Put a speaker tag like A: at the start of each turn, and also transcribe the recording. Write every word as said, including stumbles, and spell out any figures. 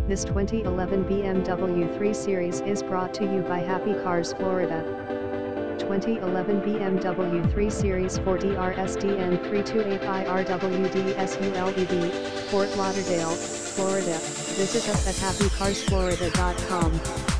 A: This twenty eleven B M W three Series is brought to you by Happy Cars Florida. twenty eleven B M W three Series four D R S D N three two eight I R W D S U L E V, Fort Lauderdale, Florida. Visit us at happy cars florida dot com.